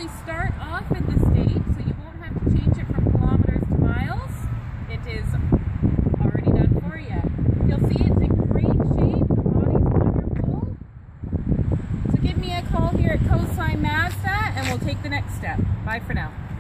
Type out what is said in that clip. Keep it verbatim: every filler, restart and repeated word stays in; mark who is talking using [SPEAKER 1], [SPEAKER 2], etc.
[SPEAKER 1] actually start off in the state, so you won't have to change it from kilometers to miles. It is already done for you. You'll see it's in great shape. The body's wonderful. So give me a call here at Coastline Mazda and we'll take the next step. Bye for now.